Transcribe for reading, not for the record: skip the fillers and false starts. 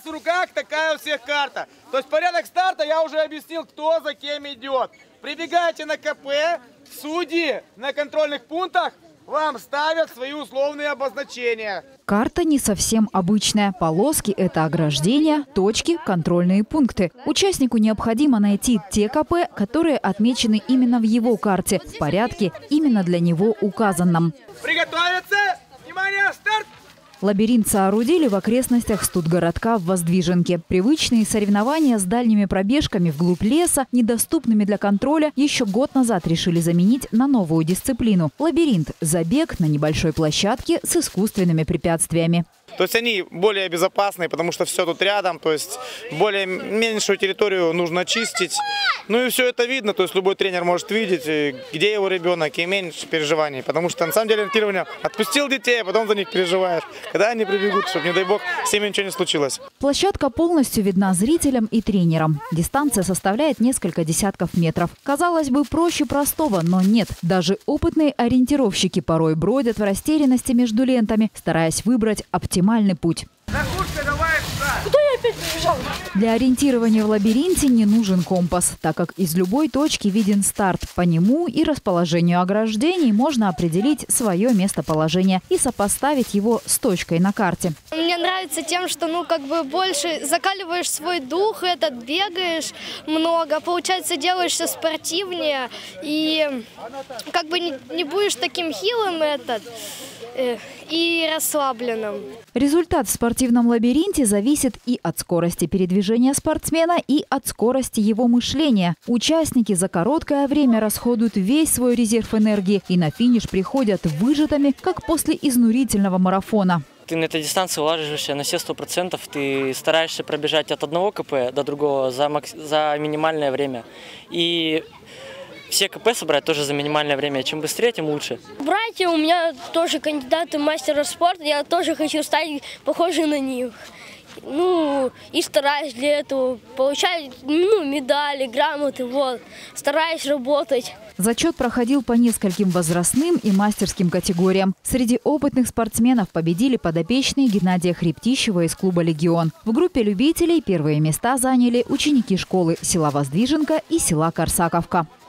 вас в руках такая у всех карта. То есть порядок старта я уже объяснил, кто за кем идет. Прибегайте на КП, судьи на контрольных пунктах вам ставят свои условные обозначения. Карта не совсем обычная. Полоски – это ограждения, точки – контрольные пункты. Участнику необходимо найти те КП, которые отмечены именно в его карте, в порядке, именно для него указанном. Приготовиться! Внимание, старт! Лабиринт соорудили в окрестностях студгородка в Воздвиженке. Привычные соревнования с дальними пробежками вглубь леса, недоступными для контроля, еще год назад решили заменить на новую дисциплину – лабиринт – забег на небольшой площадке с искусственными препятствиями. То есть они более безопасные, потому что все тут рядом, то есть более меньшую территорию нужно чистить. Ну и все это видно, то есть любой тренер может видеть, где его ребенок, и меньше переживаний. Потому что на самом деле ориентирование отпустил детей, а потом за них переживаешь, когда они прибегут, чтобы, не дай бог, с ними ничего не случилось. Площадка полностью видна зрителям и тренерам. Дистанция составляет несколько десятков метров. Казалось бы, проще простого, но нет. Даже опытные ориентировщики порой бродят в растерянности между лентами, стараясь выбрать оптимальный путь. Куда я опять побежал? Для ориентирования в лабиринте не нужен компас, так как из любой точки виден старт. По нему и расположению ограждений можно определить свое местоположение и сопоставить его с точкой на карте. Мне нравится тем, что больше закаливаешь свой дух, бегаешь много, получается, делаешься спортивнее и не будешь таким хилым и расслабленным. Результат в спортивном лабиринте зависит и от скорости передвижения спортсмена, и от скорости его мышления. Участники за короткое время расходуют весь свой резерв энергии и на финиш приходят выжатыми, как после изнурительного марафона. Ты на этой дистанции ложишься на все 100%, ты стараешься пробежать от одного КП до другого за минимальное время. И все КП собрать тоже за минимальное время. Чем быстрее, тем лучше. Братья у меня тоже кандидаты в мастера спорта. Я тоже хочу стать похожей на них. И стараюсь для этого получать медали, грамоты. Стараюсь работать. Зачет проходил по нескольким возрастным и мастерским категориям. Среди опытных спортсменов победили подопечные Геннадия Хребтищева из клуба «Легион». В группе любителей первые места заняли ученики школы села Воздвиженка и села Корсаковка.